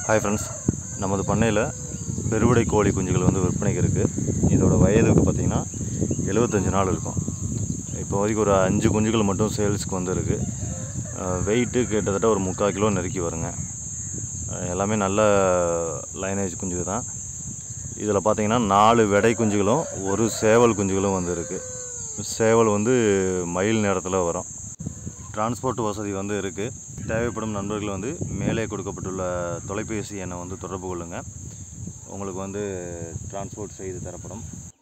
Hi friends, நமது பண்ணையில் பெருவிடை கோழி குஞ்சுகள் வந்து விற்பனைக்கு இருக்குது. இதோட வயதுக்கு பார்த்திங்கன்னா 75 நாள் இருக்கும். இப்போ வரைக்கும் ஒரு 5 குஞ்சுகள் மட்டும் சேல்ஸுக்கு வந்து இருக்குது. வெயிட்டு கிட்டத்தட்ட ஒரு 3/4 கிலோ நெருக்கி வருங்க. எல்லாமே நல்ல லைனேஜ் குஞ்சு தான். இதில் பார்த்திங்கன்னா 4 வெடை குஞ்சுகளும் ஒரு சேவல் குஞ்சுகளும் வந்து இருக்குது. சேவல் வந்து மயில் நேரத்தில் வரும். டிரான்ஸ்போர்ட் வசதி வந்து இருக்குது. தேவைப்படும் நண்பர்கள் வந்து மேலே கொடுக்கப்பட்டுள்ள தொலைபேசி எண்ணை வந்து தொடர்பு கொள்ளுங்கள். உங்களுக்கு வந்து டிரான்ஸ்போர்ட் செய்து தரப்படும்.